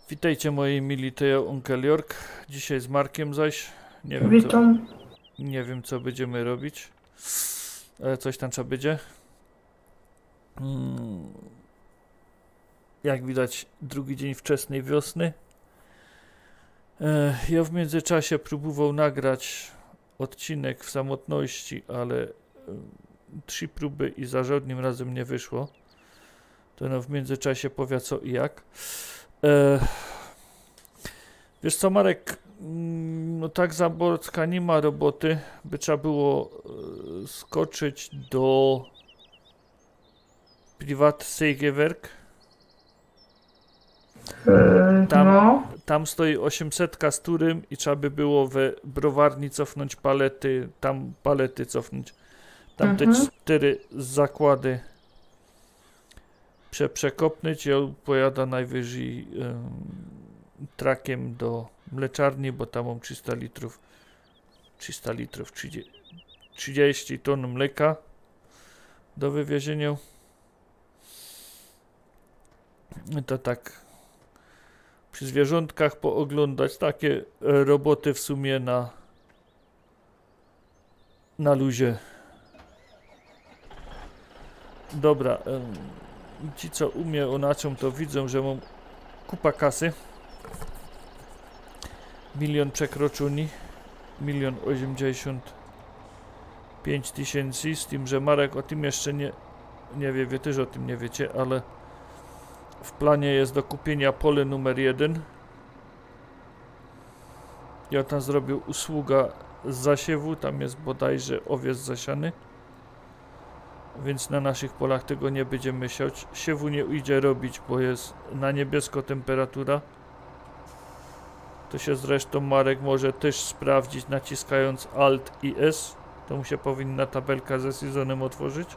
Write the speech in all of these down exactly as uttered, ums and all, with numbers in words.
Witajcie moi mili, to ja Uncle York. Dzisiaj z Markiem zaś. Nie wiem, Witam. co, nie wiem co będziemy robić. Ale coś tam trzeba będzie. Hmm. Jak widać drugi dzień wczesnej wiosny. E, ja w międzyczasie próbował nagrać odcinek w samotności, ale e, trzy próby i za żadnym razem nie wyszło. To no w międzyczasie powie co i jak. E, wiesz co, Marek, no tak za Borcka nie ma roboty, by trzeba było e, skoczyć do Privatsägewerk. Yy, Tam, no. tam stoi osiemset z turym i trzeba by było we browarni cofnąć palety, tam palety cofnąć. Tam te Mhm. cztery zakłady prze, przekopnąć i on pojada najwyżej um, trakiem do mleczarni, bo tam mam trzysta litrów, trzysta litrów, trzydzieści, trzydzieści ton mleka do wywiezienia. I to tak przy zwierzątkach pooglądać, takie e, roboty w sumie na na luzie. Dobra, em, ci co umie onaczą to widzą, że mam kupa kasy. Milion przekroczeni, milion osiemdziesiąt pięć tysięcy, z tym, że Marek o tym jeszcze nie, nie wie, wy też o tym nie wiecie, ale w planie jest do kupienia pole numer jeden. Ja tam zrobił usługa z zasiewu, tam jest bodajże owiec zasiany. Więc na naszych polach tego nie będziemy siać. Siewu nie idzie robić, bo jest na niebiesko temperatura. To się zresztą Marek może też sprawdzić naciskając Alt i S. To mu się powinna tabelka ze sezonem otworzyć.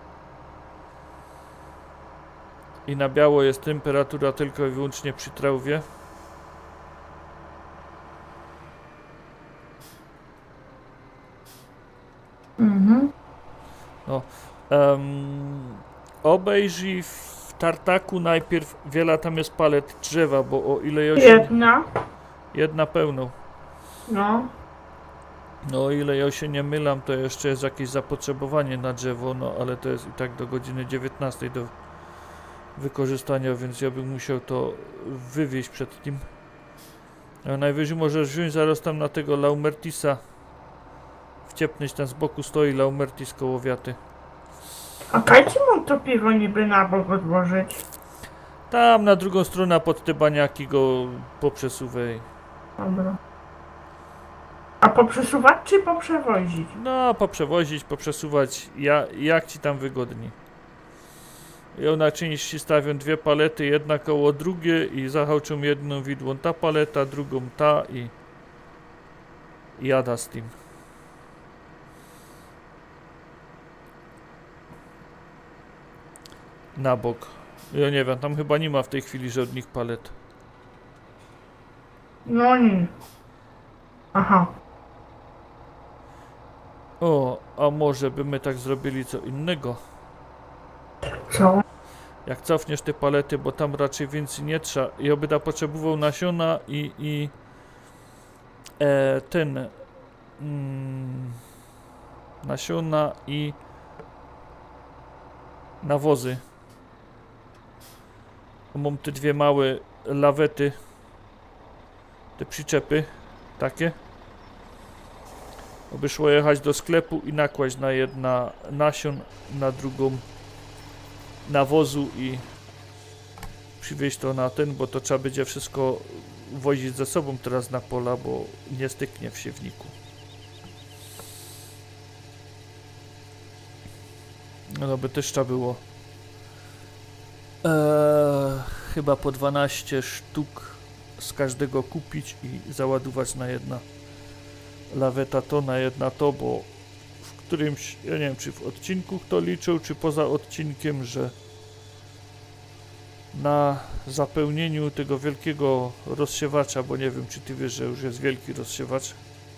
I na biało jest temperatura tylko i wyłącznie przy trawie. Mhm. No. Um, obejrzyj w tartaku najpierw, wiele tam jest palet drzewa, bo o ile ja się... Jedna. Jedna pełną. No. No o ile ja się nie mylam, to jeszcze jest jakieś zapotrzebowanie na drzewo, no ale to jest i tak do godziny dziewiętnastej do wykorzystania, więc ja bym musiał to wywieźć przed tym. A najwyżej możesz wziąć zaraz tam na tego Laumertisa, wciepnąć tam z boku stoi Laumertis kołowiaty. A dajcie mu to piwo niby na bok odłożyć. Tam na drugą stronę pod te baniaki go poprzesuwej. Dobra. A poprzesuwać czy poprzewozić? No, poprzewozić, poprzesuwać, ja, jak ci tam wygodniej. I ona części stawią dwie palety, jedna koło drugiej i zahałczą jedną widłą ta paleta, drugą ta i, i jada z tym. Na bok. Ja nie wiem, tam chyba nie ma w tej chwili żadnych palet. No nie. Aha. O, a może by my tak zrobili co innego? Co? Jak cofniesz te palety, bo tam raczej więcej nie trzeba. Ja będę potrzebował nasiona i, i e, ten mm, nasiona i nawozy. Mam te dwie małe lawety, te przyczepy takie. Aby szło jechać do sklepu i nakłaść na jedna nasion, na drugą nawozu i przywieźć to na ten, bo to trzeba będzie wszystko wozić ze sobą teraz na pola, bo nie styknie w siewniku. No to by też trzeba było eee, chyba po dwanaście sztuk z każdego kupić i załadować na jedna laweta to, na jedna to, bo w którymś, ja nie wiem czy w odcinku kto liczył, czy poza odcinkiem, że na zapełnieniu tego wielkiego rozsiewacza, bo nie wiem czy ty wiesz, że już jest wielki rozsiewacz,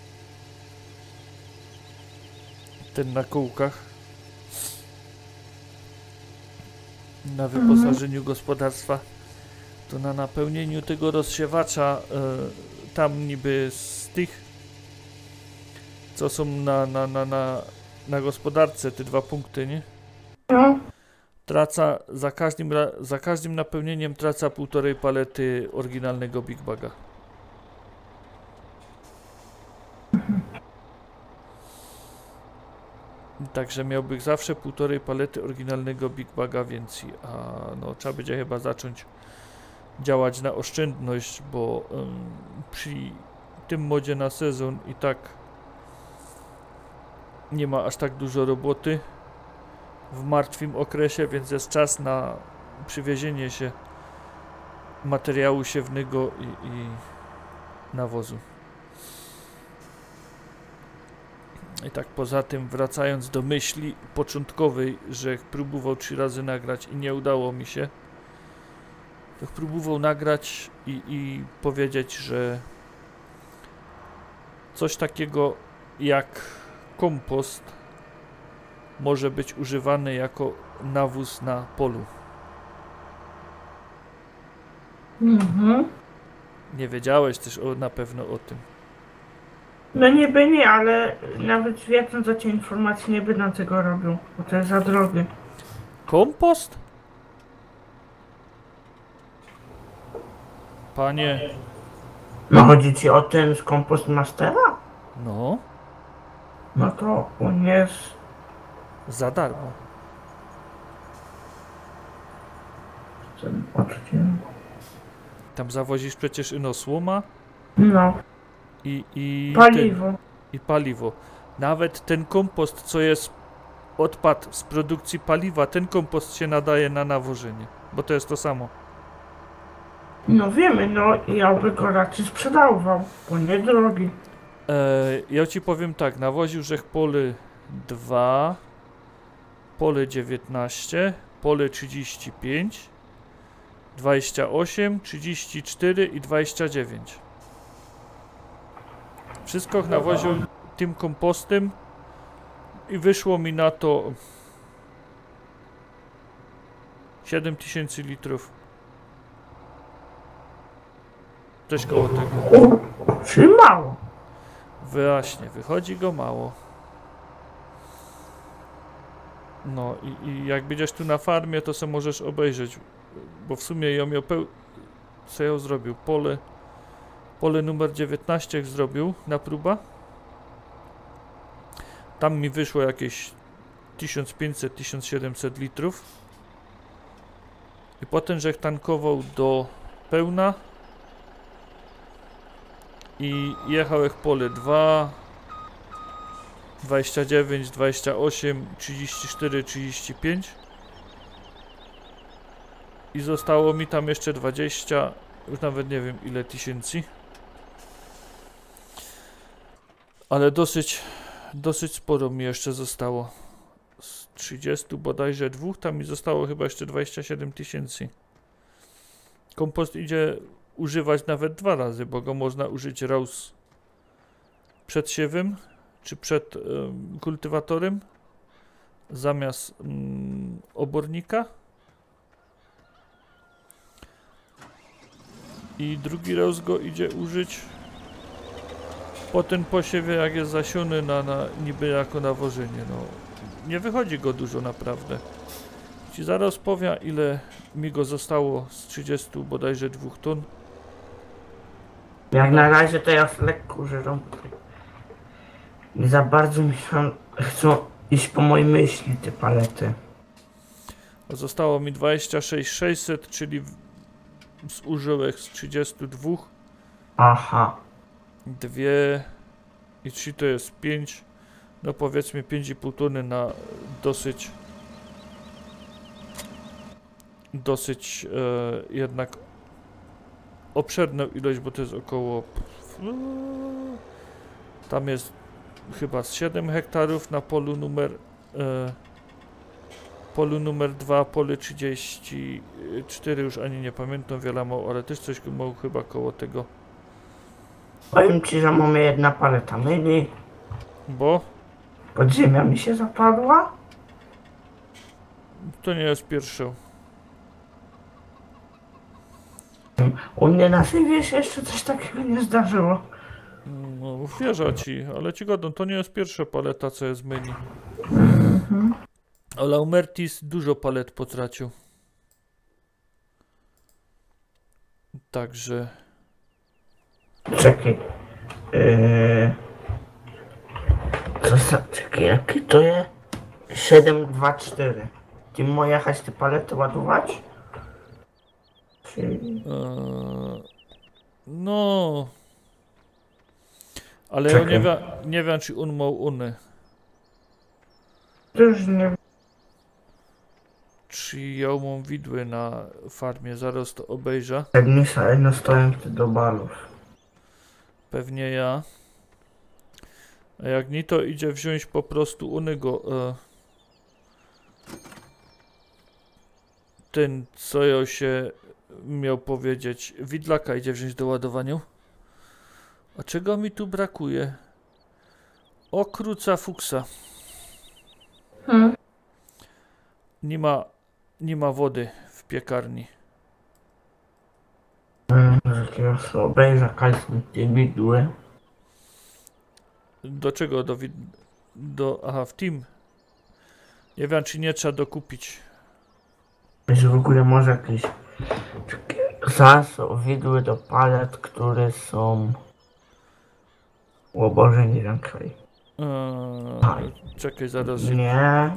ten na kółkach, na wyposażeniu gospodarstwa, To na napełnieniu tego rozsiewacza y, tam niby z tych, co są na, na, na, na, na gospodarce, te dwa punkty, nie? No. Traca, za każdym, ra- za każdym napełnieniem traca półtorej palety oryginalnego Big Baga. Także miałbym zawsze półtorej palety oryginalnego Big Baga więcej, a no trzeba będzie chyba zacząć działać na oszczędność, bo ym, przy tym modzie na sezon i tak nie ma aż tak dużo roboty w martwym okresie, więc jest czas na przywiezienie się materiału siewnego i, i nawozu. I tak poza tym, wracając do myśli początkowej, że próbował trzy razy nagrać i nie udało mi się, to próbował nagrać i, i powiedzieć, że coś takiego jak kompost może być używany jako nawóz na polu. Mhm. Nie wiedziałeś też o, na pewno o tym. No niby nie, ale nawet wiedząc o tej informacji nie będę tego robił, bo to jest za drogie. Kompost? Panie, No chodzi ci o ten z Kompost Mastera? no, No to on jest... za darmo. ten odcinek. Tam zawozisz przecież ino słoma No, i, i, paliwo. Ten, i paliwo. Nawet ten kompost, co jest odpad z produkcji paliwa, ten kompost się nadaje na nawożenie, bo to jest to samo. No wiemy, no i ja by go raczej sprzedawał, bo nie drogi. E, ja ci powiem tak, nawoził żech pole dwa, pole dziewiętnaście, pole trzydzieści pięć, dwadzieścia osiem, trzydzieści cztery i dwadzieścia dziewięć. Wszystko nawoził tym kompostem i wyszło mi na to siedem tysięcy litrów. Coś koło tego. U, czy mało? Właśnie, wychodzi go mało. No i, i jak będziesz tu na farmie, to sobie możesz obejrzeć, bo w sumie ją miał peł... co ją zrobił? Pole pole numer dziewiętnaście zrobił na próba. Tam mi wyszło jakieś tysiąc pięćset do tysiąc siedemset litrów. I potem żech tankował do pełna i jechał jak pole dwa, dwadzieścia dziewięć, dwadzieścia osiem, trzydzieści cztery, trzydzieści pięć i zostało mi tam jeszcze dwadzieścia, już nawet nie wiem ile tysięcy, ale dosyć dosyć sporo mi jeszcze zostało. Z trzydziestu bodajże dwóch, tam mi zostało chyba jeszcze dwadzieścia siedem tysięcy. Kompost idzie używać nawet dwa razy, bo go można użyć raz przed siewem, czy przed um, kultywatorem, zamiast um, obornika. I drugi raz go idzie użyć po tym posiewie, jak jest zasiony na, na niby jako nawożenie. No, nie wychodzi go dużo naprawdę. Ci zaraz powiem, ile mi go zostało z trzydziestu bodajże dwóch ton. Jak na razie to ja lekko używam. Nie za bardzo mi się chcą iść po mojej myśli te palety. Zostało mi dwadzieścia sześć tysięcy sześćset, czyli zużyłek z trzydziestu dwóch. Aha. Dwie i trzy to jest pięć. No powiedzmy pięć i pół tony na dosyć dosyć e, jednak obszerną ilość, bo to jest około tam jest chyba z siedem hektarów na polu numer e, polu numer dwa, pole trzydzieści cztery, już ani nie pamiętam wiele mało, ale też coś mało chyba koło tego. Powiem ci, że mamy jedna paleta myli. Bo Podziemia mi się zapadła. to nie jest pierwsze. U mnie na sypie się jeszcze coś takiego nie zdarzyło. No, wierzę ci, ale ci godą, to nie jest pierwsza paleta, co jest menu. Mhm. Ale Umertis dużo palet potracił. Także... Czekaj. Yy... Co za... Czekaj, jaki to jest? siedem dwa cztery. Ty mo jechać te palety ładować? Czyli... Eee, no... Ale ja Czekaj. nie wiem, nie wiem, czy on ma uny. To już nie... Czy ja mam widły na farmie, zaraz to obejrzę. Ednisa, jedno stoją do balów. Pewnie ja. A jak nie, to idzie wziąć po prostu unego. E, ten, co ja się miał powiedzieć. Widlaka idzie wziąć do ładowania. A czego mi tu brakuje? Okruca fuksa. Hmm. Nie ma, nie ma wody w piekarni. Jakiego sobie obejrzę, kalsy te widły. Do czego? Do, wid- do aha, w team. Nie wiem, czy nie trzeba dokupić. Że w ogóle może jakieś... Zaraz widły do palet, które są... O Boże, nie wiem, kaj. Eee, czekaj, zaraz. Nie.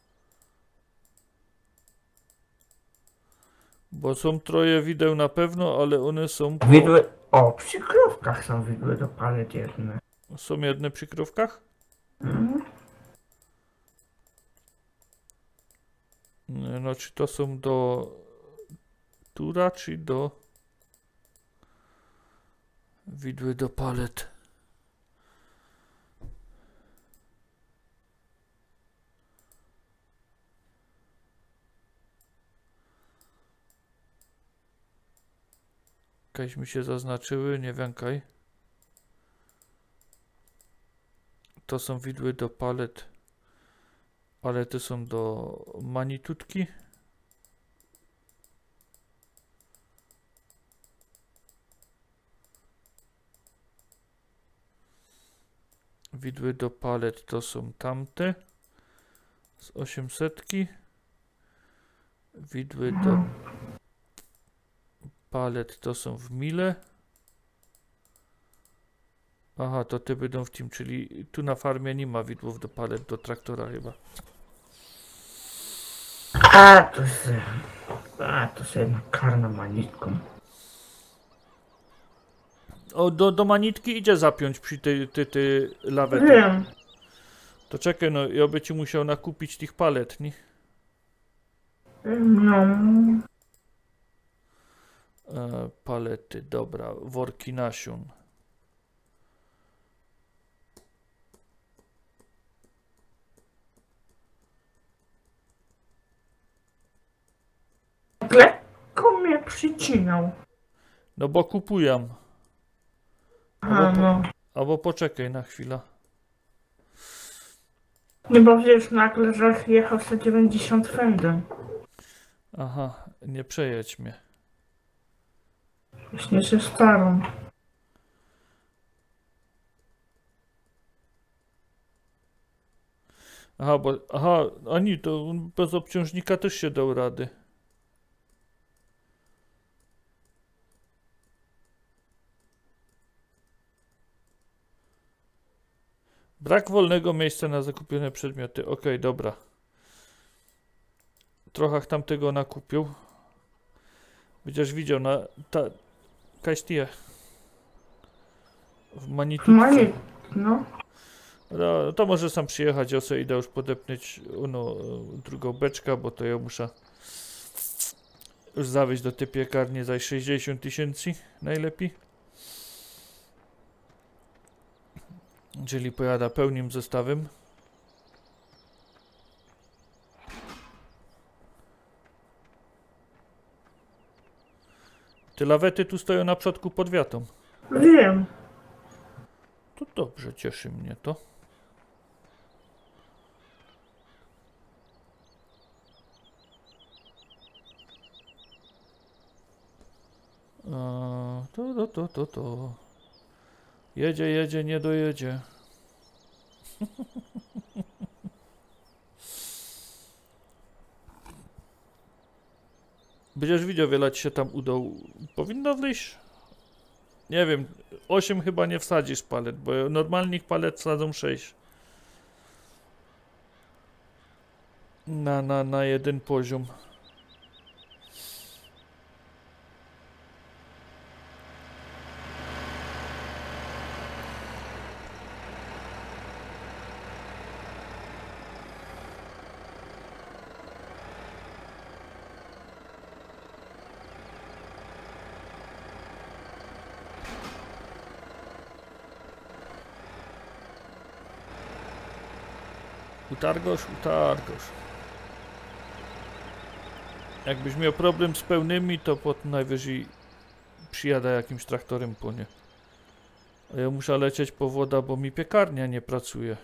Bo są troje wideł na pewno, ale one są po... Widły... O, przy krówkach są widły do palet jedne. Są jedne przy krówkach? Mhm. Nie, no, czy to są do tura, czy do widły do palet? Jakaś mi się zaznaczyły, nie wiem kaj. To są widły do palet, ale te są do manitutki. Widły do palet to są tamte z osiemsetki. Widły do palet to są w mile. Aha, to te będą w tym, czyli tu na farmie nie ma widłów do palet do traktora chyba. A, to jest... A, to jest jedna karna manitką. O, do, do manitki idzie zapiąć przy tej ty, ty, lawety. Wiem. To czekaj, no ja by ci musiał nakupić tych palet, nie? No. E, palety, dobra, worki nasion. Lekko mnie przycinał. No bo kupuję. A, Albo, no. po, albo poczekaj na chwilę. Nie, bo wiesz, nagle, że jechał sto dziewięćdziesiąt fendem. Aha, nie przejedź mnie. Właśnie się starą. Aha, bo, aha, ani to bez obciążnika też się dał rady. Brak wolnego miejsca na zakupione przedmioty. Ok, dobra. Trochę tamtego nakupił. Będziesz widział na ta Kastie w Manitutce. Mani... No. No, to może sam przyjechać, ja sobie idę już podepnąć no, drugą beczkę, bo to ja muszę już zawieźć do tej piekarni za sześćdziesiąt tysięcy najlepiej. Czyli pojada pełnym zestawem. Te lawety tu stoją na przodku pod wiatą. Wiem. To dobrze, cieszy mnie to. A, to, to, to, to, to. Jedzie, jedzie, nie dojedzie. Będziesz widział, wiele ci się tam udał. Powinno wyjść. Nie wiem, osiem chyba nie wsadzisz palet, bo normalnych palet wsadzą sześć. Na, na, na jeden poziom. Utargosz, utargosz. Jakbyś miał problem z pełnymi, to potem najwyżej przyjada jakimś traktorem po nie. A ja muszę lecieć po wodę, bo mi piekarnia nie pracuje.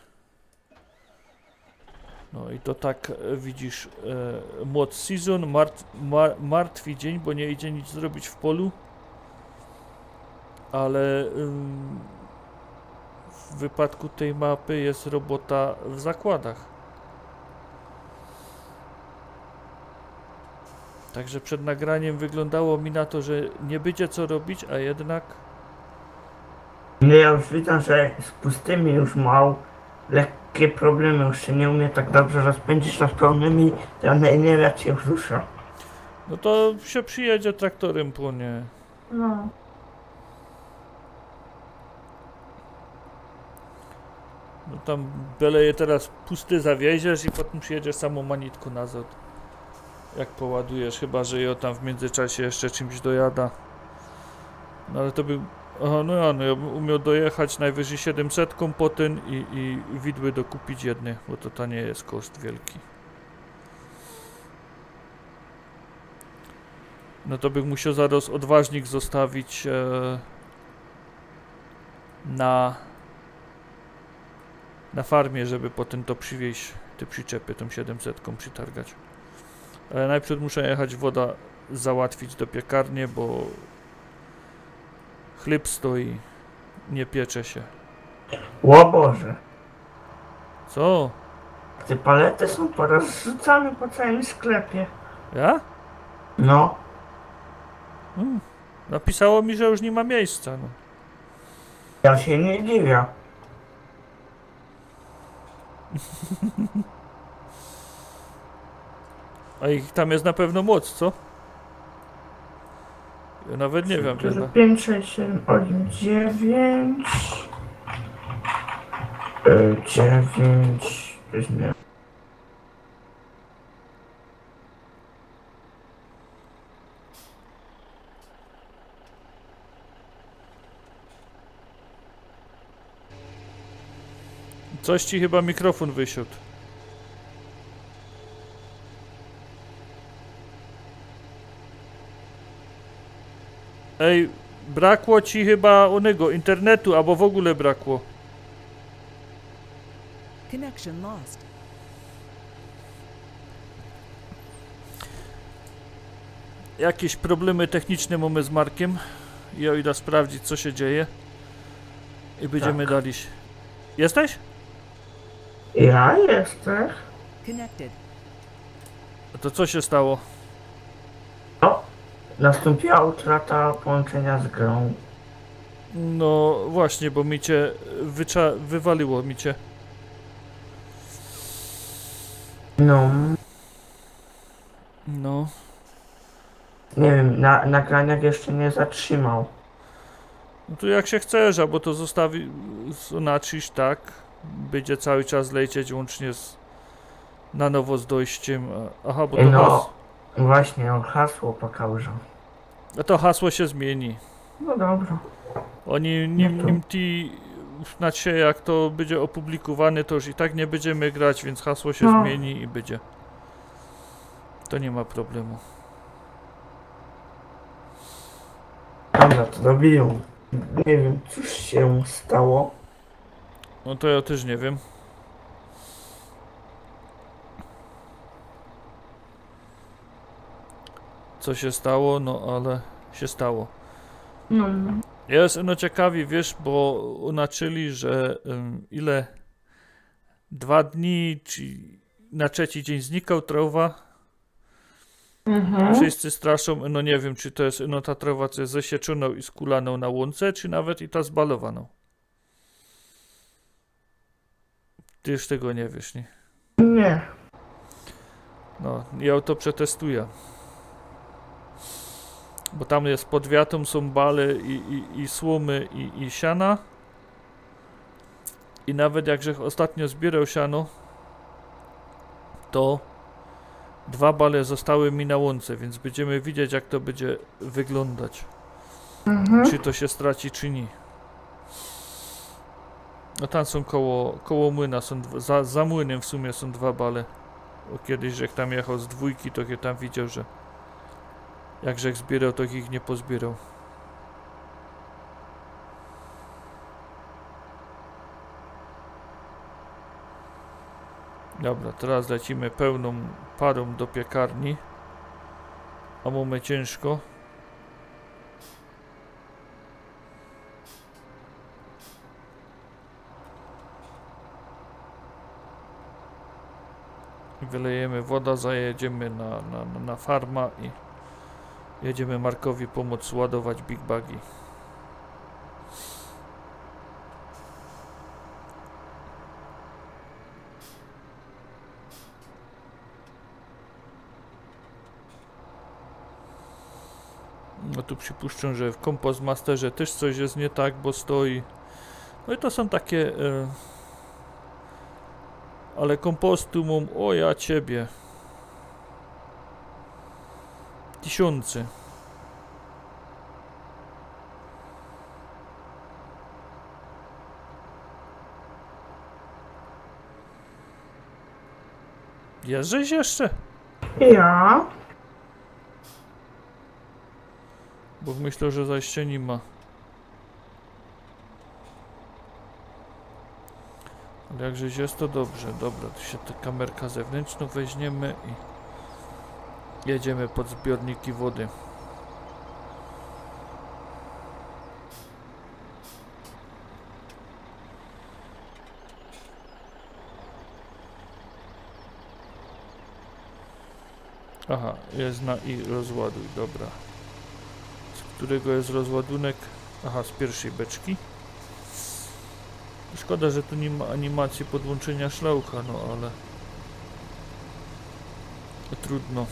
No i to tak e, widzisz, e, mod season, mart, mar, martwy dzień, bo nie idzie nic zrobić w polu. Ale ym, w wypadku tej mapy jest robota w zakładach. Także przed nagraniem wyglądało mi na to, że nie będzie co robić, a jednak... Nie, ja już widzę, że z pustymi już mał lekkie problemy, już się nie umie tak dobrze rozpędzić, a z pełnymi to nie, nie wiem jak się już rusza. No to się przyjedzie traktorem po nie. No. No tam byle je teraz pusty zawieziesz i potem przyjedziesz samą manitką nazad. Jak poładujesz, chyba że ją tam w międzyczasie jeszcze czymś dojada. No ale to by... Aha, no ja, no ja bym umiał dojechać najwyżej siedemset po ten i, i widły dokupić jedne, bo to to nie jest koszt wielki. No to bym musiał zaraz odważnik zostawić e, na na farmie, żeby potem to przywieźć, te przyczepy, tą siedemset przytargać. Ale najpierw muszę jechać woda załatwić do piekarni, bo chleb stoi, nie piecze się. O Boże, Co? te palety są porozrzucane po całym sklepie. Ja? No, Hmm. Napisało mi, że już nie ma miejsca. No. ja się nie dziwię. A ich tam jest na pewno moc, co? Ja nawet nie wiem, wiele. pięć, sześć, siedem, osiem, dziewięć... dziewięć... nie. Coś ci chyba mikrofon wysiadł. Ej, brakło ci chyba onego internetu, albo w ogóle brakło. Connection lost. Jakieś problemy techniczne mamy z Markiem. Ja idę sprawdzić, co się dzieje. I będziemy Tak. dali się. Jesteś? Ja jestem. Connected. A to co się stało? O, nastąpiła utrata połączenia z grą. No właśnie, bo mi cię wycza wywaliło mi cię. No, No. nie wiem, na nagraniach jeszcze nie zatrzymał. No to jak się chcesz, albo to zostawi znaczysz tak. Będzie cały czas lecieć łącznie z na nowo z dojściem. a- Aha, bo to No. hasło. Właśnie, on hasło pokazał. A to hasło się zmieni. No dobra. Oni nim, No to- nim ti znać się jak to będzie opublikowane, to już i tak nie będziemy grać, więc hasło się No. zmieni i będzie. To nie ma problemu. Dobra, to robił. Nie wiem, cóż się stało. No to ja też nie wiem. Co się stało, no ale się stało. No. Jest no ciekawi, wiesz, bo unaczyli, że um, ile dwa dni, czy na trzeci dzień znikał trawa. Mhm. Wszyscy straszą, no nie wiem, czy to jest no ta trawa, co jest zasieczoną i skulaną na łące, czy nawet i ta zbalowaną. Ty już tego nie wiesz, nie? Nie. No, ja to przetestuję. Bo tam jest pod wiatą, są bale i, i, i słomy i, i siana. I nawet jak żech ostatnio zbierał siano, to dwa bale zostały mi na łące, więc będziemy widzieć, jak to będzie wyglądać. Mhm. Czy to się straci, czy nie. No tam są koło, koło młyna, są dwa, za, za młynem w sumie są dwa bale. Bo kiedyś, żech tam jechał z dwójki, to ja tam widział, że jak żech zbierał, to ich nie pozbierał. Dobra, teraz lecimy pełną parą do piekarni. A mamy ciężko. Wylejemy woda, zajedziemy na, na, na farma i jedziemy Markowi pomóc ładować big bagi. No tu przypuszczam, że w Compost Masterze też coś jest nie tak, bo stoi. No i to są takie... E, ale kompostu mam, o ja ciebie. Tysiące. Jeżdżeś jeszcze? Ja? Bo myślę, że zajście nie ma. Ale jakżeś jest, to dobrze. Dobra, tu się tę kamerkę zewnętrzną weźmiemy i jedziemy pod zbiorniki wody. Aha, jest na i rozładuj, dobra. Z którego jest rozładunek? Aha, z pierwszej beczki. Szkoda, że tu nie ma animacji podłączenia szlaucha, no ale... trudno.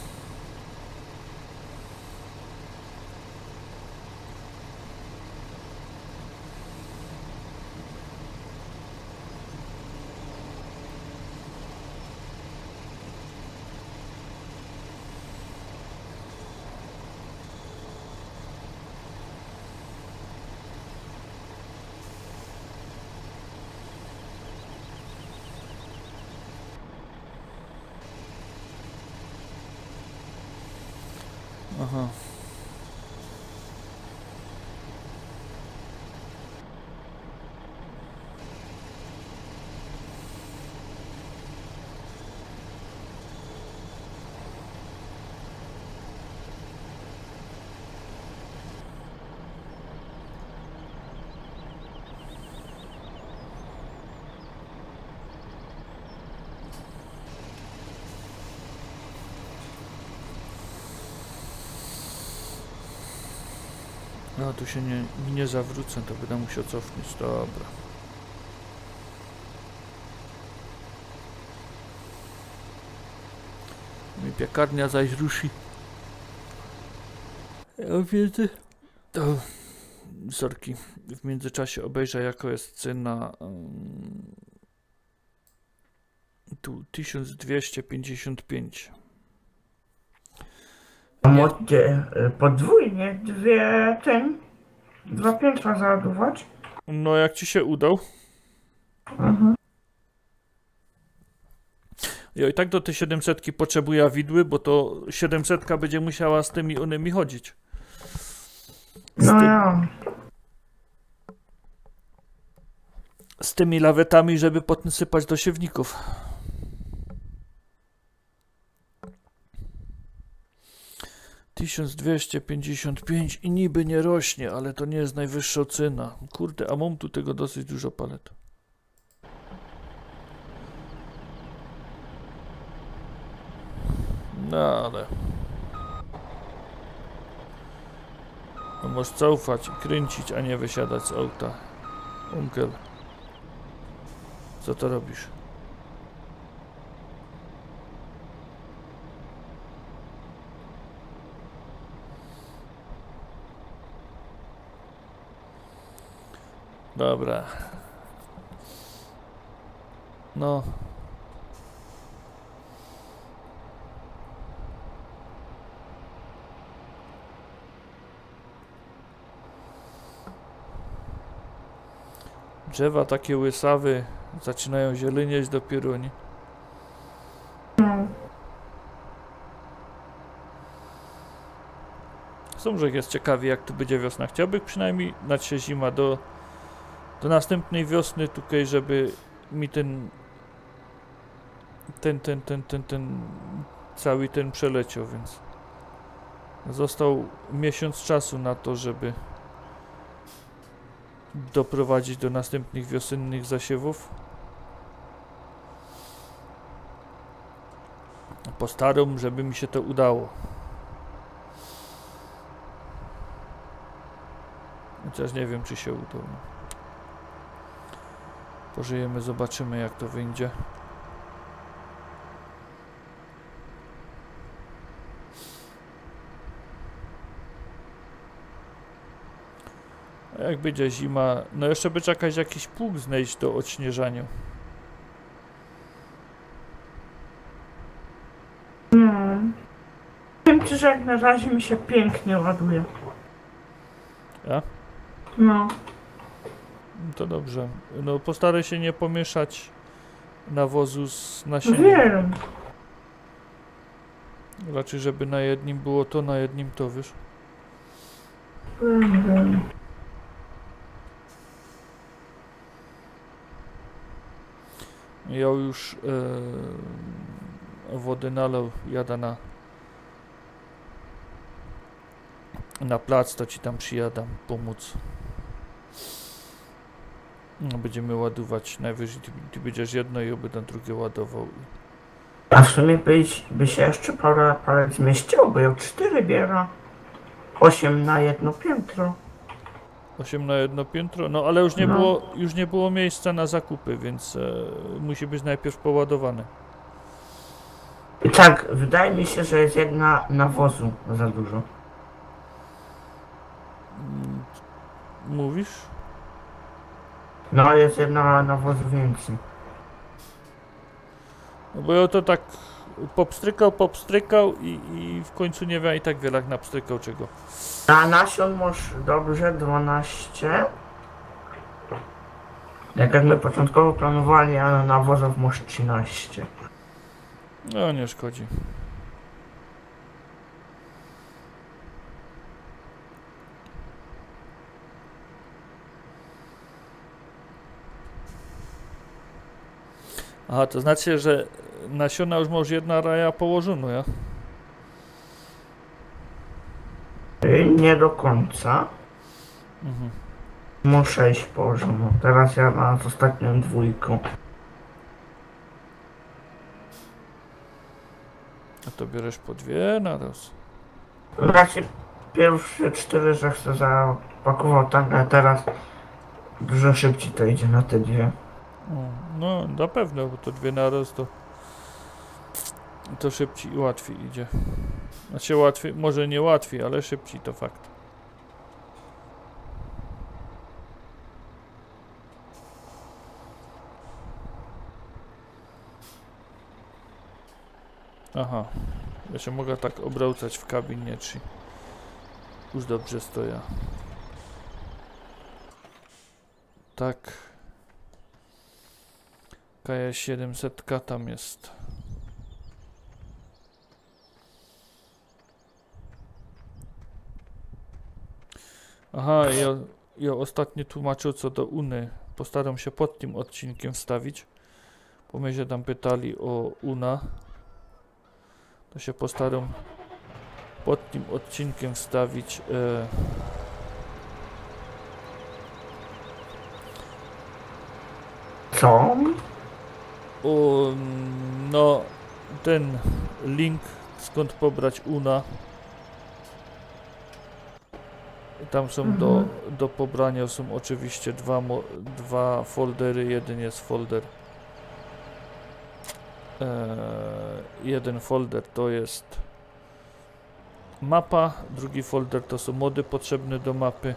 Aha. No tu się nie, nie zawrócę, to będę musiał cofnąć, dobra. Mi piekarnia zaś ruszy. Ja wiedzę. To sorki, w międzyczasie obejrzę, jaka jest cena. Um, tu tysiąc dwieście pięćdziesiąt pięć. A możecie y, podwójnie dwie ten, dwa piętra załadować? No jak ci się udał? Mhm. Ja i tak do tej siedemsetki potrzebuję widły, bo to siedemsetka będzie musiała z tymi onymi chodzić. Z, No ty, ja. z tymi lawetami, żeby potem sypać do siewników. tysiąc dwieście pięćdziesiąt pięć i niby nie rośnie, ale to nie jest najwyższa cena. Kurde, a mam tu tego dosyć dużo palet. No ale... No możesz cofać i kręcić, a nie wysiadać z auta. Unkel. Co to robisz? Dobra. No. Drzewa takie łysawy zaczynają zielenieć dopiero, nie? Sążek jest ciekawy, jak tu będzie wiosna. Chciałbym przynajmniej dać się zima do, do następnej wiosny tutaj, żeby mi ten ten, ten, ten, ten, ten cały ten przeleciał, więc został miesiąc czasu na to, żeby doprowadzić do następnych wiosennych zasiewów. Postaram, żeby mi się to udało. Chociaż nie wiem, czy się uda. Pożyjemy, zobaczymy, jak to wyjdzie. A jak będzie zima, no jeszcze by czekać jakiś pług znaleźć do odśnieżania. No. Powiem ci, że jak na razie mi się pięknie ładuje. Ja? No. To dobrze. No postaraj się nie pomieszać nawozu z No nasieniem. wiem. Raczej, żeby na jednym było to, na jednym to, wiesz. Wiem, wiem. Ja już e, wodę nalał, jadę na na plac, to ci tam przyjadam pomóc. No, będziemy ładować, najwyżej ty, ty będziesz jedno i oby ten drugie ładował. A w sumie byś, by się jeszcze parę, parę zmieściło, bo ja cztery biera. Osiem na jedno piętro. osiem na jedno piętro, no ale już nie, No. było, już nie było miejsca na zakupy, więc e, musi być najpierw poładowane. I tak, wydaje mi się, że jest jedna nawozu za dużo. Mm, Mówisz? No, jest jedna nawozu więcej. No bo ja to tak popstrykał, popstrykał i, i w końcu nie wiem i tak wiele jak napstrykał czego. Na nasion masz dobrze dwanaście. Jak jak my początkowo planowali, a na nawozów masz trzynaście. No nie szkodzi. Aha, to znaczy, że nasiona już masz jedna raja położono, ja? Y, Nie do końca. Mhm. Mam sześć położono. Teraz ja mam z ostatnią dwójką. A to bierzesz po dwie na raz. Raczej pierwsze cztery, że chcę zapakował tak, a teraz dużo szybciej to idzie na te dwie. O, no, na pewno, bo to dwie na raz to to szybciej i łatwiej idzie. Znaczy łatwiej, może nie łatwiej, ale szybciej to fakt. Aha, ja się mogę tak obracać w kabinie, czy już dobrze stoję. Tak. K S siedemset tam jest. Aha, ja, ja ostatnio tłumaczył co do Uny. Postaram się pod tym odcinkiem wstawić. Bo mnie się tam pytali o Una. To się postaram pod tym odcinkiem wstawić e, Co? o, no ten link, skąd pobrać U N A. Tam są do, Mhm. do pobrania są oczywiście dwa, mo, dwa foldery. Jeden jest folder e, jeden folder to jest mapa, drugi folder to są mody potrzebne do mapy.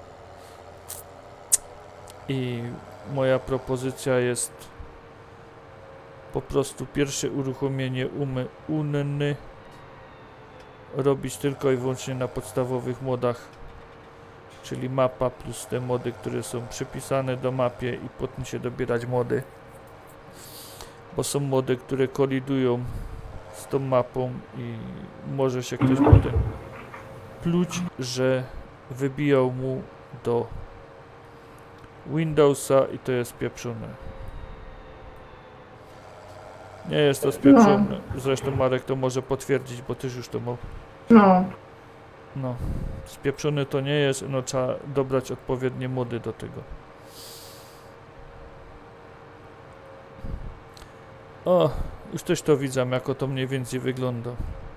I moja propozycja jest po prostu pierwsze uruchomienie umy, U N N robić tylko i wyłącznie na podstawowych modach, czyli mapa plus te mody, które są przypisane do mapie, i potem się dobierać mody, bo są mody, które kolidują z tą mapą i może się ktoś potem pluć, że wybijał mu do Windowsa i to jest pieprzone. Nie jest to spieprzone. Zresztą Marek to może potwierdzić, bo też już to ma. No. No, spieprzone to nie jest, no trzeba dobrać odpowiednie mody do tego. O, już też to widzę, jako to mniej więcej wygląda.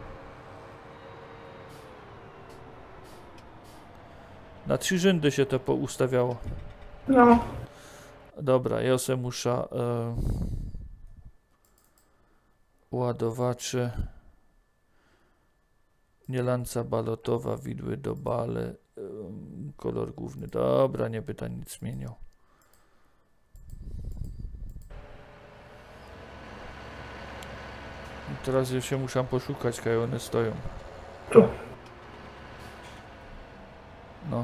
Na trzy rzędy się to poustawiało. No. Dobra, ja se muszę e, ładowacze, nielanca balotowa, widły do bale, e, kolor główny. Dobra, nie będę nic zmieniał. I teraz ja się muszę poszukać, kaj one stoją. Tu. No.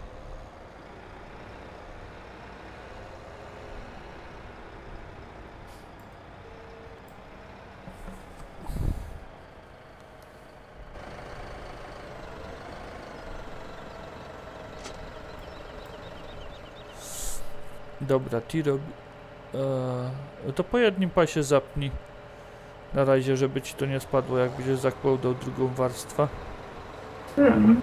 Dobra, ty robi... Eee, to po jednym pasie zapnij. Na razie, żeby ci to nie spadło, jak będziesz zakładał drugą warstwę. Mhm.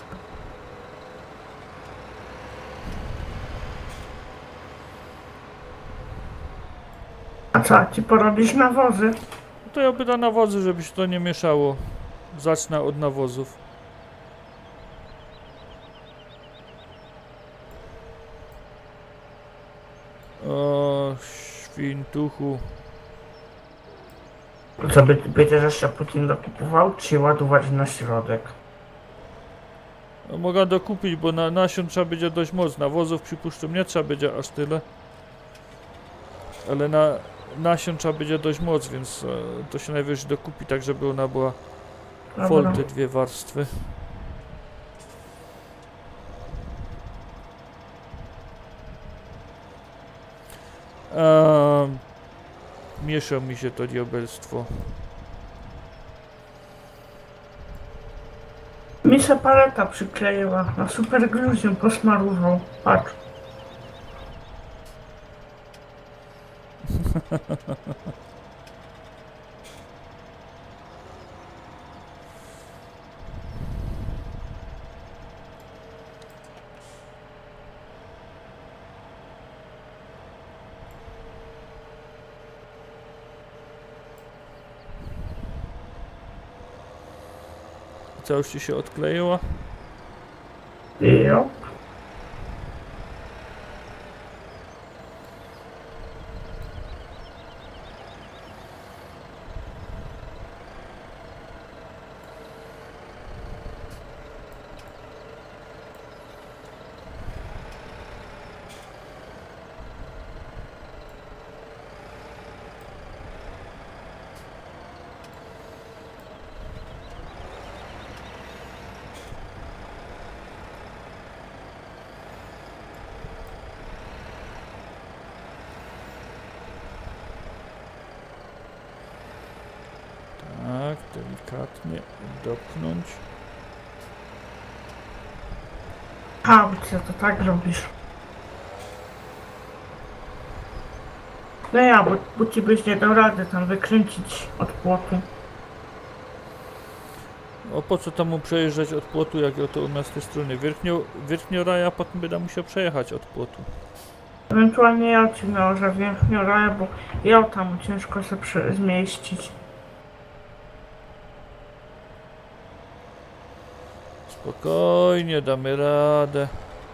A co, ci porobisz nawozy? To ja będę nawozy, żeby się to nie mieszało. Zacznę od nawozów. O, świntuchu. Co, by, będziesz jeszcze Putin dokupował, czy ładować na środek? No, mogę dokupić, bo na nasion trzeba będzie dość mocno. Nawozów przypuszczam nie trzeba będzie aż tyle. Ale na nasion trzeba będzie dość moc, więc e, to się najwyżej dokupi, tak żeby ona była Dobra. full te dwie warstwy. A, miesza mi się to diabelstwo. Mi się paleta przykleiła, na super gluzie posmarował. Patrz. Całość ci się odkleiła. Jo. Tak, delikatnie dopchnąć. A, bo ty to tak robisz. No ja, bo, bo ci byś nie dał rady tam wykręcić od płotu. O po co tam mu przejeżdżać od płotu, jak oto u nas z tej strony Wierchnio, Wierchnioraja, potem będę musiał przejechać od płotu. Ewentualnie ja ci nałożę Wierchnioraja, bo ja tam ciężko się przy- zmieścić. Spokojnie, damy radę.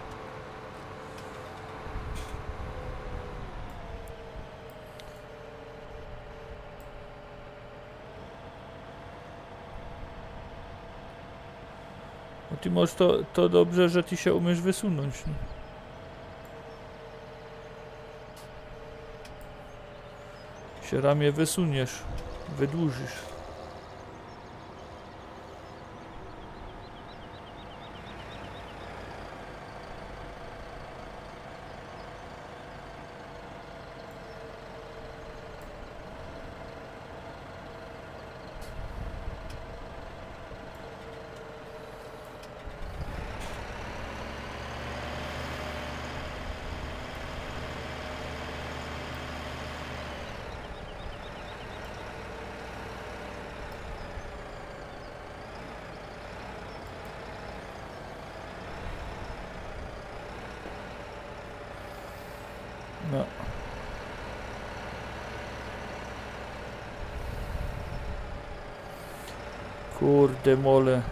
No ty możesz to, to dobrze, że ty się umiesz wysunąć. Nie? Się ramię wysuniesz, wydłużysz. No. Kurde mole.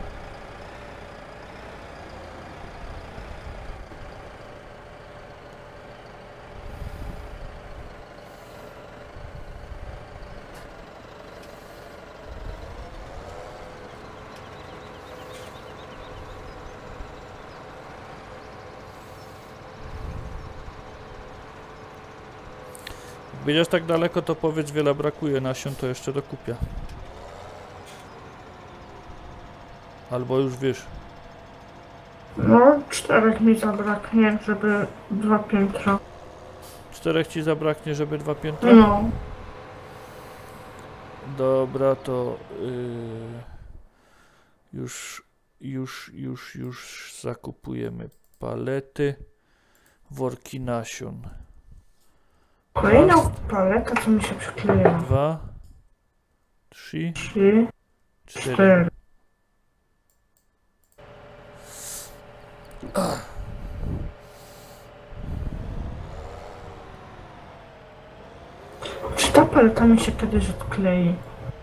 Jak będziesz tak daleko, to powiedz, wiele brakuje nasion, to jeszcze dokupię. Albo już wiesz. No, czterech mi zabraknie, żeby dwa piętra. Czterech ci zabraknie, żeby dwa piętra? No, Dobra, to yy, już, już, już, już zakupujemy palety, worki nasion. kolejna paleta, co mi się przykleiła. Dwa, trzy, Trzy, cztery. cztery. Czy ta paleta mi się kiedyś odklei?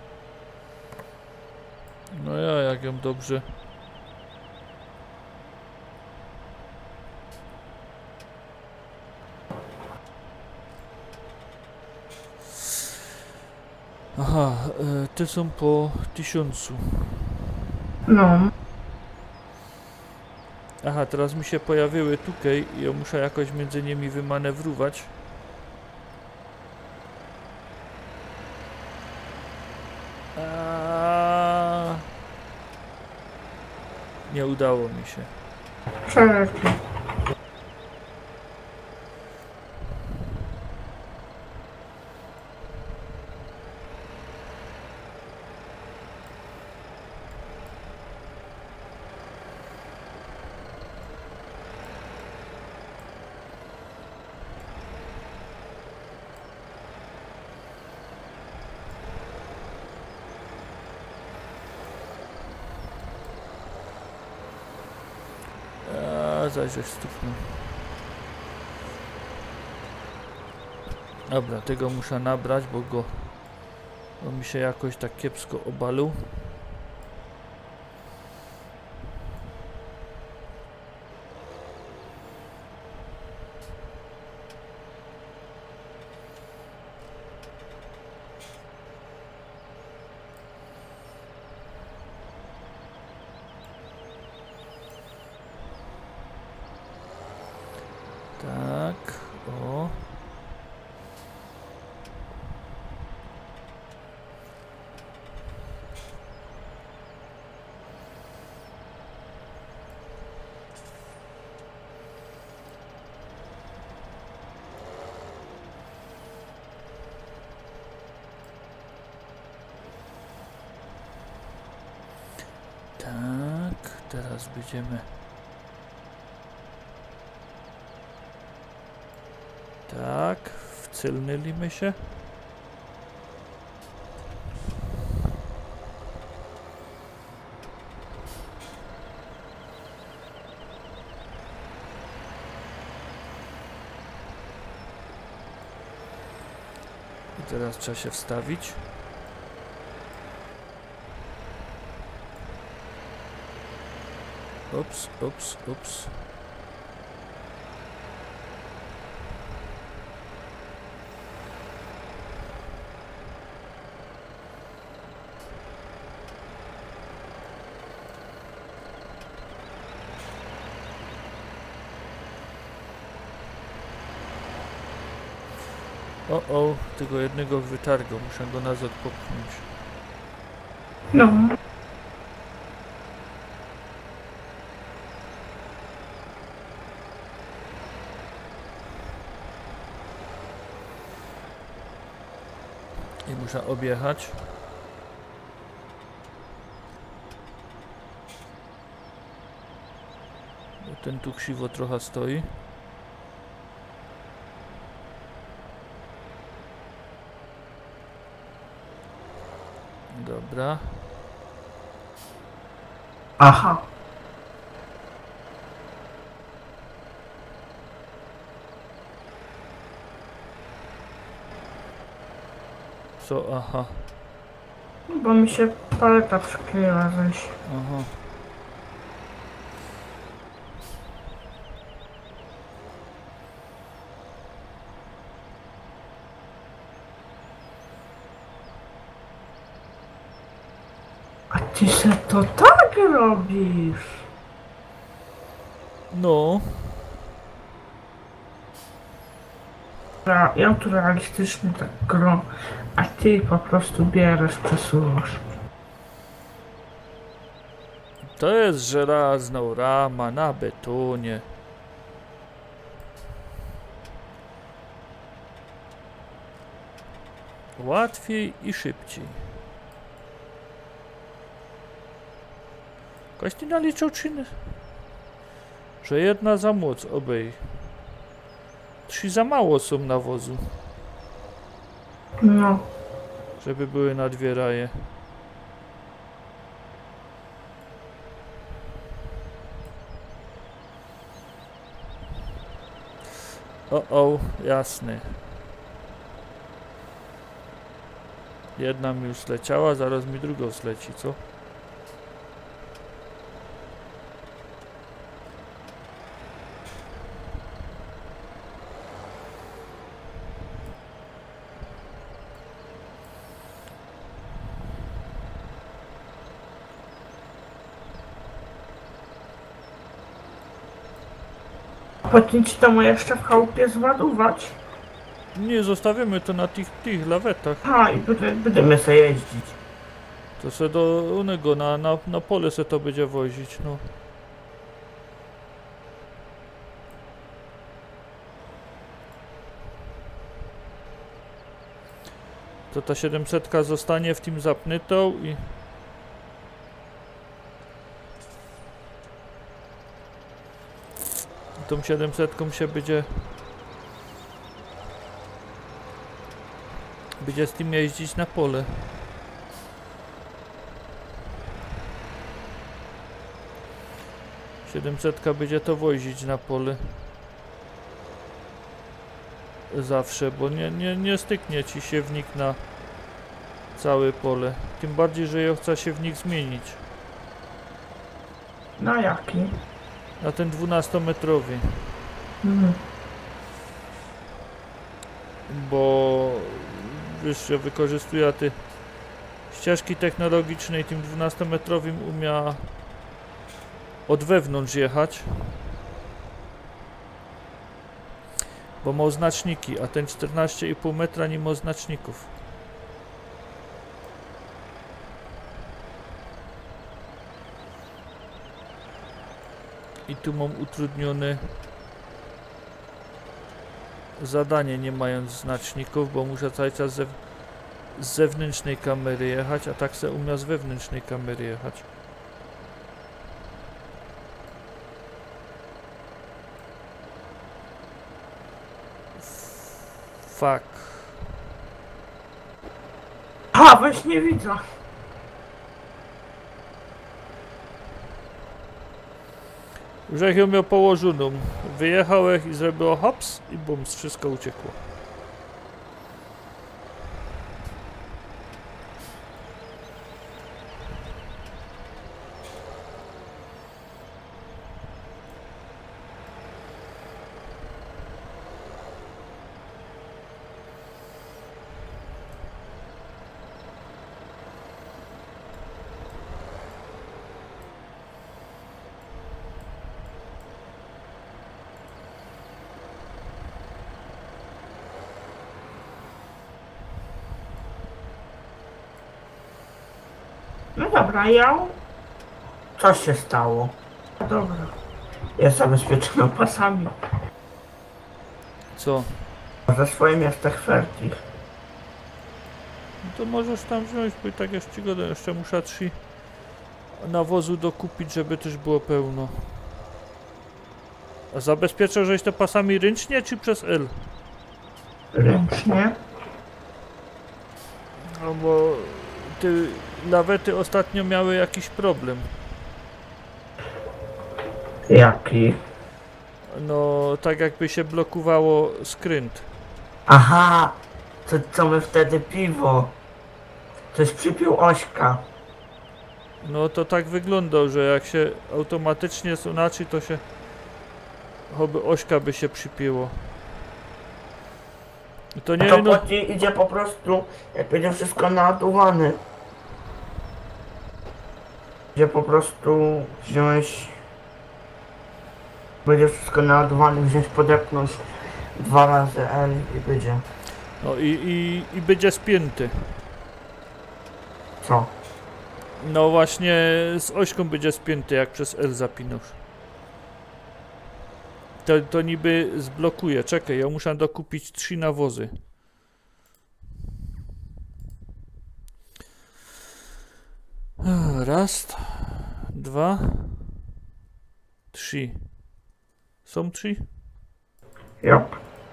No ja, jak ją dobrze. Aha, e, te są po tysiącu. No. Aha, teraz mi się pojawiły tutaj i ja muszę jakoś między nimi wymanewrować. A... Nie udało mi się. Przelewki. A, zaś żeś stuknął. Dobra, tego muszę nabrać, bo go... Bo mi się jakoś tak kiepsko obalił. Tak, o. Tak, teraz będziemy... Tak, wcelnęliśmy się. Teraz trzeba się wstawić. Ups, ups, ups. O, o, tego jednego wytargo, muszę go nazad popchnąć. No. I muszę objechać. Bo ten tu krzywo trochę stoi. Dobra. Aha. Co? Aha. Bo mi się paleta przykleiła zaś. Aha. A ty se to tak robisz? No. Ja, ja tu realistycznie tak grom, a ty po prostu bierzesz, przesuwasz. To jest żelazna rama na betonie. Łatwiej i szybciej. Kości naliczał czyny, że jedna za moc obej. Trzy za mało są nawozu, No. żeby były na dwie raje. O, o, jasny. Jedna mi już zleciała, zaraz mi drugą zleci, co? Potem ci to jeszcze w chałupie zładować. Nie, zostawimy to na tych, tych lawetach. A, i będę, będziemy sobie jeździć. To se do onego, na, na, na pole se to będzie wozić, no. To ta siedemsetka zostanie w tym zapnytą i... Tą siedemsetką się będzie... Będzie z tym jeździć na pole. siedemsetka będzie to wozić na pole. Zawsze, bo nie, nie, nie styknie ci siewnik na całe pole. Tym bardziej, że ja chcę siewnik zmienić. Na jaki? Na ten dwunastometrowy. Mhm. Bo wiesz, ja wykorzystuję te ścieżki technologiczne i tym dwunastometrowym umia od wewnątrz jechać, bo ma znaczniki, a ten czternaście i pół metra nie ma znaczników. I tu mam utrudnione zadanie, nie mając znaczników, bo muszę cały czas zew z zewnętrznej kamery jechać, a tak se umie z wewnętrznej kamery jechać. Fuck. A, weź nie widzę. Już jak ją miał położoną, wyjechałem i zrobiło hops i bums, wszystko uciekło. No dobra, ja... Co się stało? Dobra. Jest zabezpieczona pasami. Co? Ze swoim jest Fertig. No to możesz tam wziąć, bo i tak jeszcze ci go da. Jeszcze muszę trzy nawozu dokupić, żeby też było pełno. A zabezpieczasz to pasami ręcznie czy przez L? Ręcznie? No bo ty lawety ostatnio miały jakiś problem. Jaki? No tak jakby się blokowało skręt. Aha! To co my wtedy piwo? Coś przypił Ośka. No to tak wyglądał, że jak się automatycznie sunaczy, to się choby ośka by się przypięło. To nie To no, po ci idzie po prostu, jak będzie wszystko naładowane. Idzie po prostu wziąć... Będzie wszystko naładowane, wziąć, podepnąć dwa razy L i będzie. no i, i, i będzie spięty. Co? No właśnie z ośką będzie spięty, jak przez L zapinasz. To, to niby zblokuje. Czekaj, ja muszę dokupić trzy nawozy. Raz, dwa, trzy. Są trzy? Jop.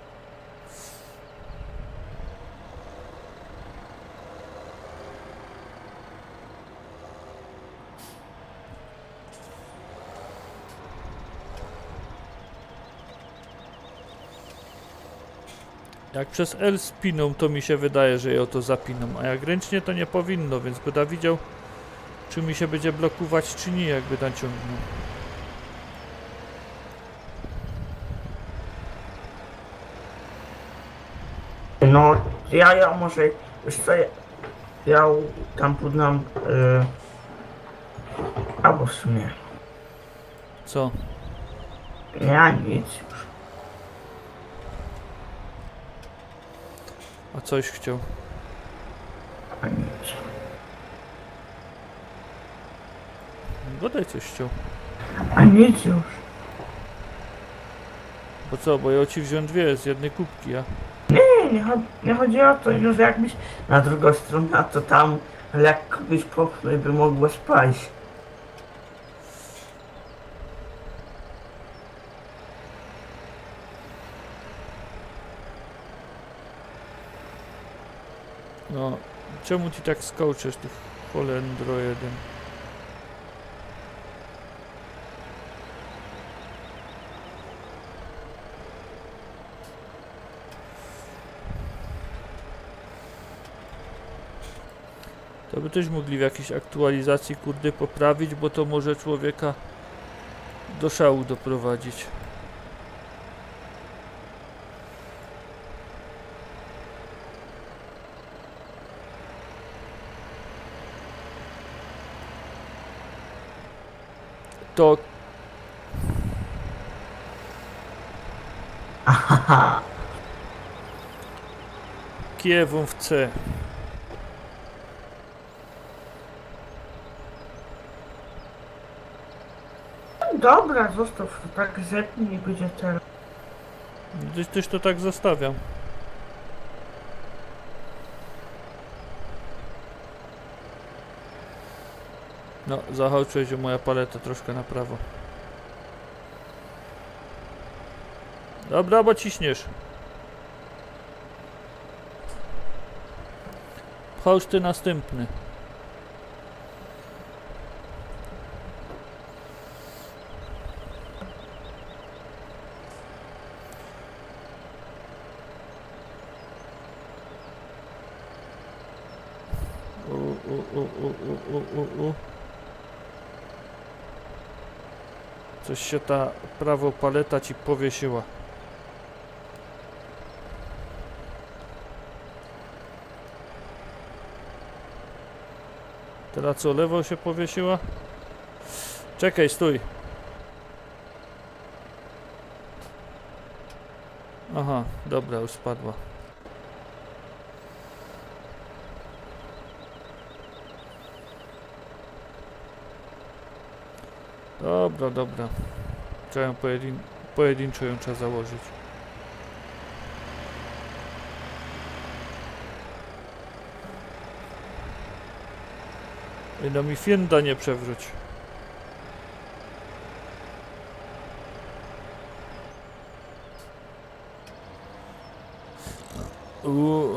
Jak przez L spiną, to mi się wydaje, że ją to zapiną, a jak ręcznie to nie powinno, więc będę widział, czy mi się będzie blokować, czy nie, jakby naciągnął. No, ja, ja może, wiesz co, ja, ja tam podam, yy, albo w sumie, Co? ja nic już, A coś chciał. a nic, Bodaj coś chciał. a nic już. Bo co, bo ja ci wziąłem dwie z jednej kubki, ja. Nie, nie, chodzi, nie chodzi o to, już jakbyś na drugą stronę, a to tam lekko byś popchnął i by mogło spaść. No, czemu ci tak skoczysz, ty cholendro jeden? To by też mogli w jakiejś aktualizacji, kurde, poprawić, bo to może człowieka do szału doprowadzić. To Aha, Kiewą w C. dobra, zostaw, tak zetnij i będzie teraz. Też, też to tak zostawiam. No, zahaczyłeś o moja paleta troszkę na prawo. Dobra, bo ciśniesz. Chodź ty następny. U, u, u, u, u, u, u, u. Coś się ta prawo paleta ci powiesiła. Teraz co, lewo się powiesiła? Czekaj, stój. Aha, dobra, już spadła. Dobra, dobra. Trzeba ją pojedyn pojedynczo ją trzeba założyć. I no mi fienda nie przewróć. Uuu.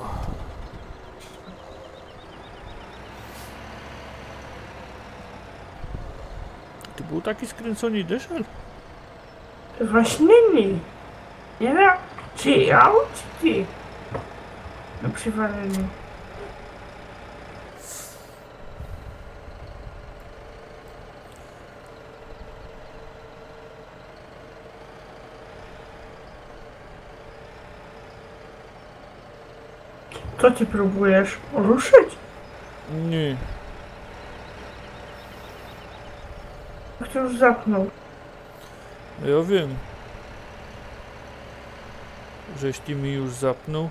To był taki skręcony dyszel? Właśnie nie. Nie wiem, czy ja, czy ty. No przywalenie. Co ty próbujesz ruszyć? Nie. Kto już zapnął? No ja wiem. Żeś ty mi już zapnął.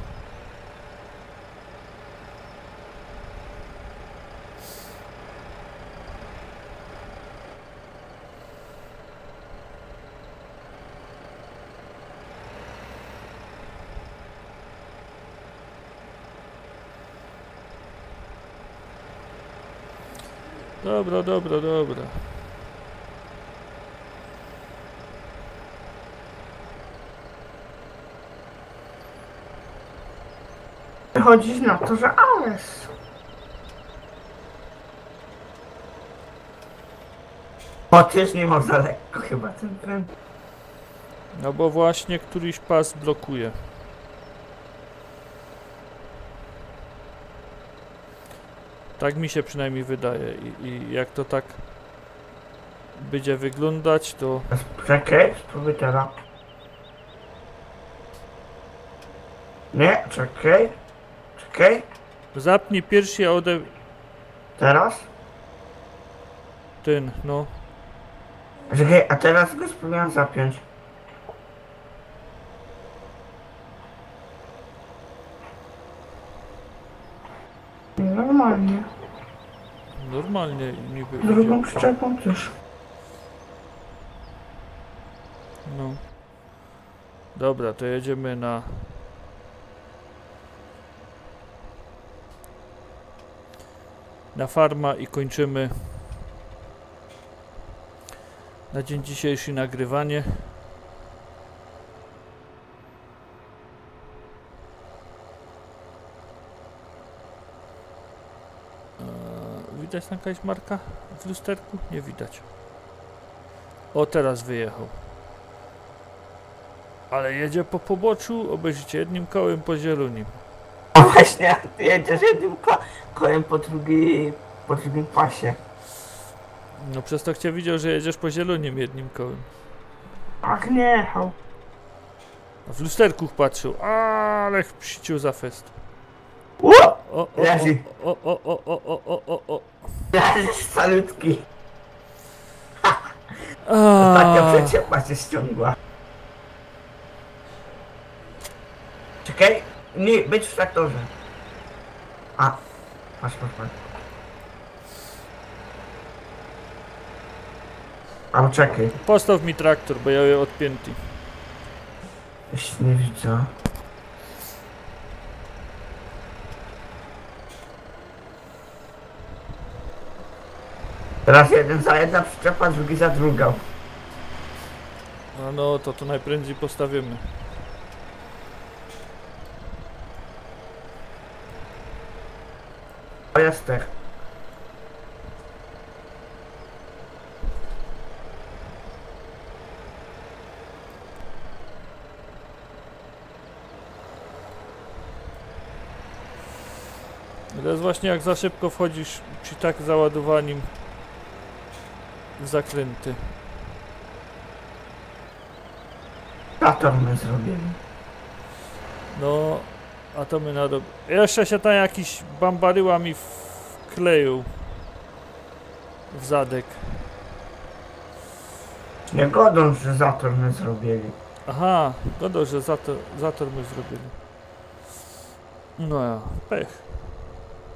Dobra, dobra, dobra. Wychodzisz na to, że Ales. O, ty już nie ma za lekko chyba ten tren. No bo właśnie któryś pas blokuje. Tak mi się przynajmniej wydaje. I, i jak to tak będzie wyglądać, to... Czekaj, spróbuj teraz. Nie, czekaj. Czekaj. Zapnij pierwszy, a ode... Teraz? ten, no. Czekaj, a teraz go spróbuję zapiąć. Normalnie. Normalnie niby Drugą idzie. przyczepą też. No. Dobra, to jedziemy na... na farma i kończymy na dzień dzisiejszy nagrywanie. Eee, widać tam jakaś marka w lusterku? Nie widać. O, teraz wyjechał. Ale jedzie po poboczu, obejrzycie jednym kołem po zielonym. A właśnie, ty jedziesz jednym ko kołem po, drugi, po drugim pasie. No przez to cię widział, że jedziesz po zielonym jednym kołem. Ach nie, hał. A w lusterku patrzył, ale psiciu za fest. O! O, o, Leży. o, o, o, o, o, o, o, o. Leżysz salutki. A, Taka przeciepa się ściągła. Czekaj, nie, być w traktorze. A, patrz, patrz, patrz. A, czekaj, Postaw mi traktor, bo ja je odpięty. jeszcze nie widzę. Teraz jeden za jedna przyczepa, drugi za drugą. No, no, to to najprędzej postawimy. To jest tych. To jest właśnie jak za szybko wchodzisz przy tak załadowaniem w zakręty. Traktor my zrobili. No, a to my na do... Jeszcze się tam jakiś bambaryła mi wkleił w zadek. Nie godą, że zator my zrobili. Aha, godo, że zator, zator my zrobili. No ja, pech.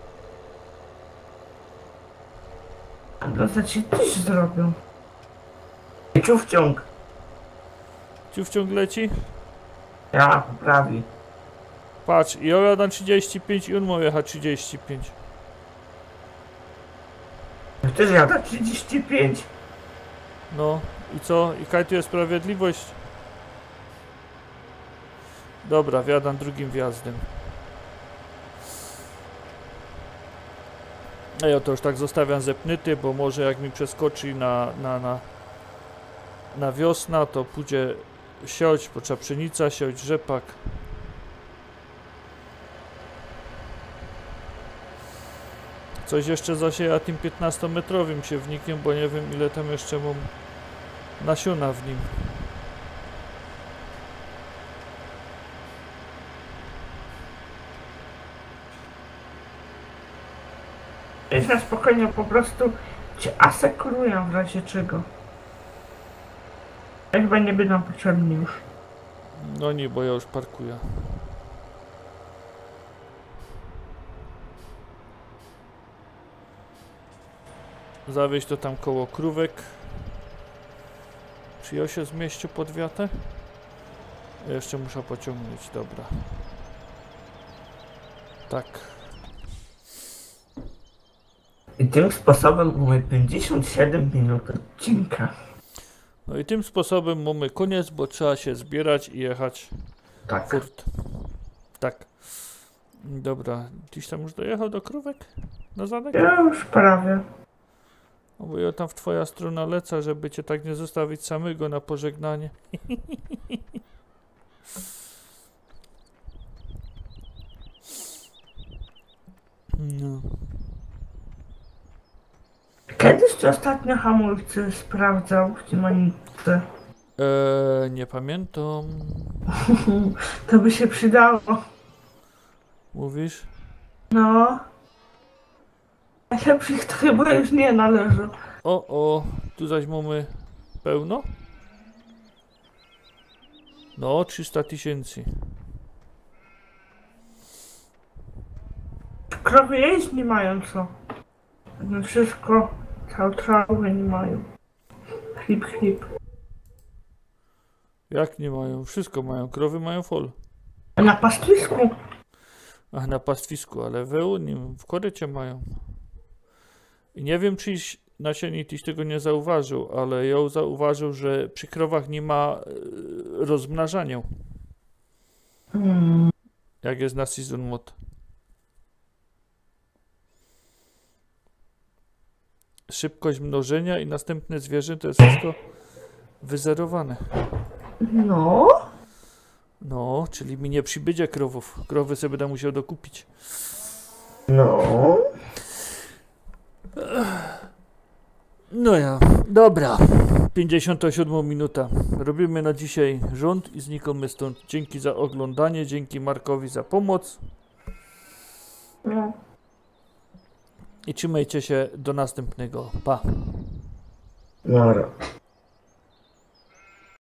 A to ci też zrobią. I czuł wciąg. Ciówciąg leci? Ja poprawi. Patrz, ja jadam trzydzieści pięć i on ma jechać trzydzieści pięć. Ja też jada trzydzieści pięć. No i co? I kaj tu jest sprawiedliwość? Dobra, wjadam drugim wjazdem. A ja to już tak zostawiam zepnyty, bo może jak mi przeskoczy na, na, na, na wiosna, to pójdzie siać, bo trzeba pszenica siać, rzepak. Coś jeszcze zasieja tym piętnastometrowym siewnikiem, bo nie wiem ile tam jeszcze mam nasiona w nim. Jest na spokojnie, po prostu cię asekuruję w razie czego. Ja chyba nie będą potrzebni już. No nie, bo ja już parkuję. Zawieźć to tam koło krówek. Czy ja się zmieścił pod wiatę? Ja jeszcze muszę pociągnąć, dobra. Tak. I tym sposobem mamy pięćdziesiąt siedem minut odcinka. No i tym sposobem mamy koniec, bo trzeba się zbierać i jechać Tak. furt. Tak. Dobra, tyś tam już dojechał do krówek? Na zadek? Ja już prawie. No bo ja tam w twoja strona lecę, żeby cię tak nie zostawić samego na pożegnanie. No. Kiedyś ty ostatnio hamulce sprawdzał w Timonice? Eee, nie pamiętam. To by się przydało. Mówisz? No. Lepszych to chyba już nie należy. O, o, tu zaś mamy pełno? No, trzysta tysięcy. Krowy jeść nie mają co. No wszystko, całą trawę nie mają. Chlip, chlip. Jak nie mają? Wszystko mają. Krowy mają fol. A na pastwisku? Ach, na pastwisku, ale w Unii, w korycie mają. I nie wiem, czyś nasiennik tyś tego nie zauważył, ale ja zauważył, że przy krowach nie ma e, rozmnażania. Hmm. Jak jest na season mod. Szybkość mnożenia i następne zwierzę to jest wszystko wyzerowane. No. No, czyli mi nie przybydzie krowów. Krowy sobie będę musiał dokupić. No. No ja, dobra. pięćdziesiąta siódma minuta. Robimy na dzisiaj rząd i znikamy stąd. Dzięki za oglądanie, dzięki Markowi za pomoc. No. I trzymajcie się do następnego. Pa. Dobra.